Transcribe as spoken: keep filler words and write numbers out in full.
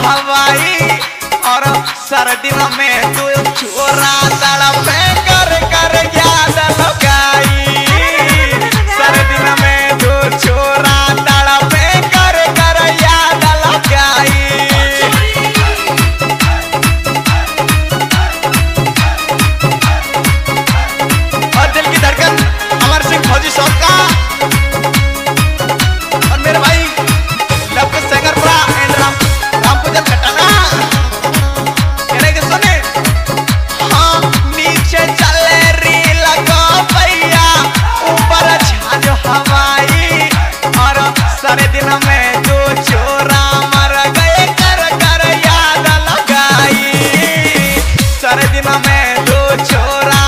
हवाई और सर्दी में तू छोरा तड़पे कर कर याद लगाई सर्दी में तू छोरा तड़पे कर कर याद लगाई और दिल की धड़कन अमर सिंह फौजी शौक का और मेरे भाई लवकुश सेंगरपुरा एंड राम राम पूजन कटाना कहने के सुने हाँ नीचे चले रील को भैया ऊपर छाजो हवाई और सारे दिन में दो छोरा मर गए कर कर याद लगाई सारे दिन में दो छोरा